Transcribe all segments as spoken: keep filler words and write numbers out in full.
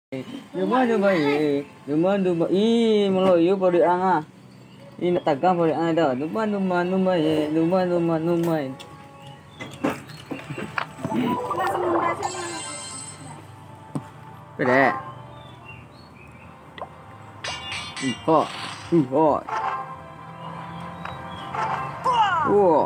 Rumah tu baik. Rumah tu baik. Ih, Melayu pada ang ah. Ini nak tagang pada ang dah. Rumah rumah rumah ye. Rumah rumah rumah. Pada. Import. Import. Wah.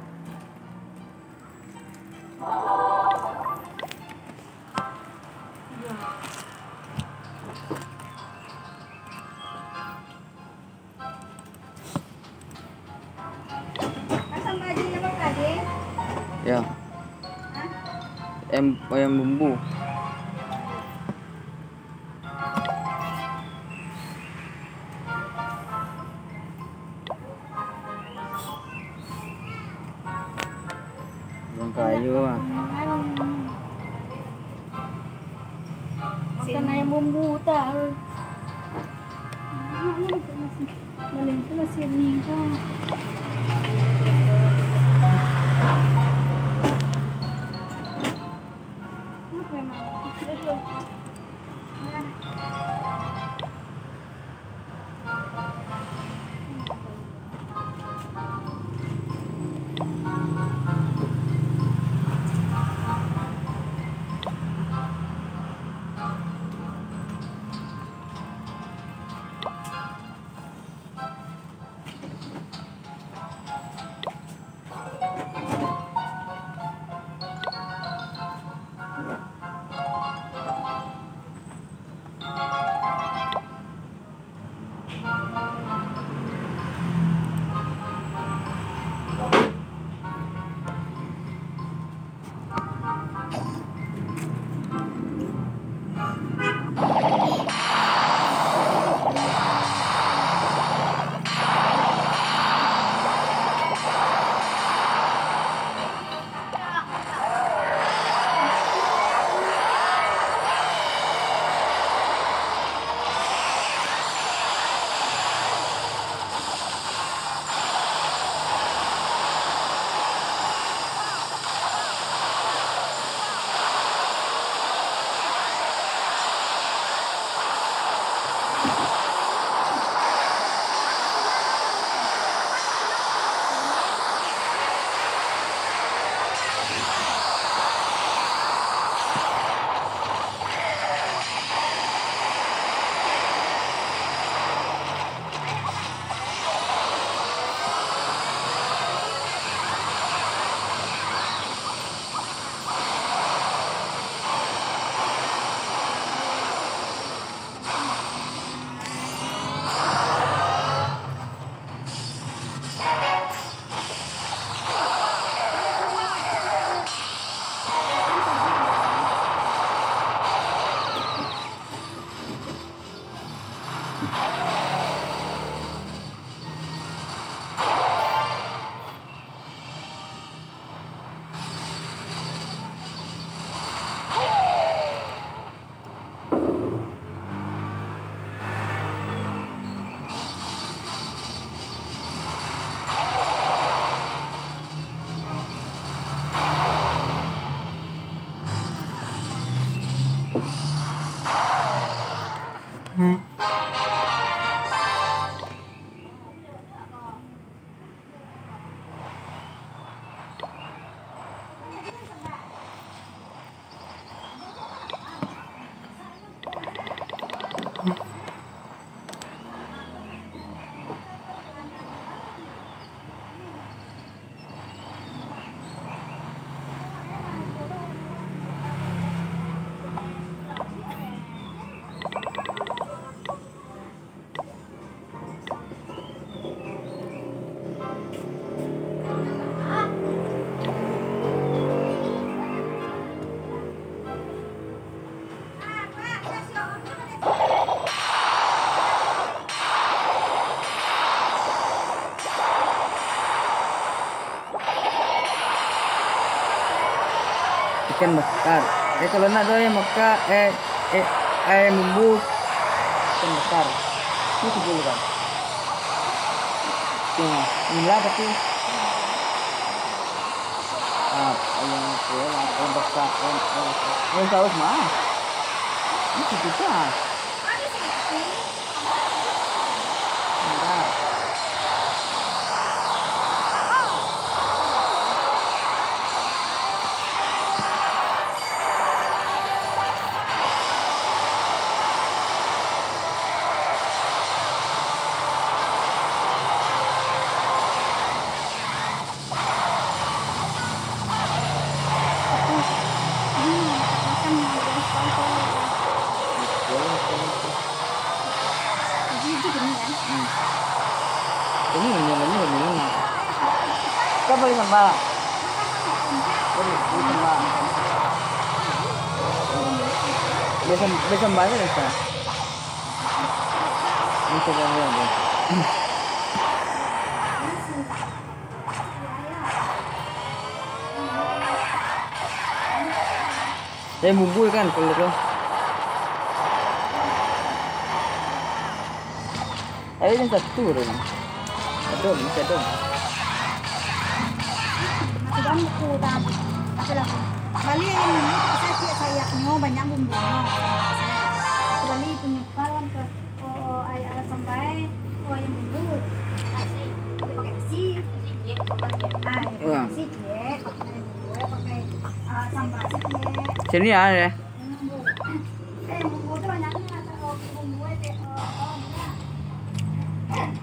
Ya. Em ayam bumbu. Bang kayu ah. Makan ayam bumbu tak? Maling tu masih ni kan. Hmm. Ikan bakar. Eh kalau nak tu ayam bakar, eh eh ayam bumbu ikan bakar. Ini tujuh kan? Tengok, inilah tapi ah ayam itu ayam bakar, ayam ayam saus mah. Ini situ ah. Bentar. Ini ini ini ini ini. Kau beli sambal? Beli beli sambal. Beli sambal beli sambal ni tak? Ini coba lihat. Saya bumbu kan kalau tu. Ada yang satu tu. Ada, bisa ada. Sudah muku dah. Masalah. Bali yang ini saya tidak saya nyo banyak bumbu. Bali punya kawan ke oh ayah sampai oh yang bumbu. Pakai si. Ah, si je. Pakai sambal si. Sini ada. Eh, bumbu tu banyak ni atau bumbu itu oh.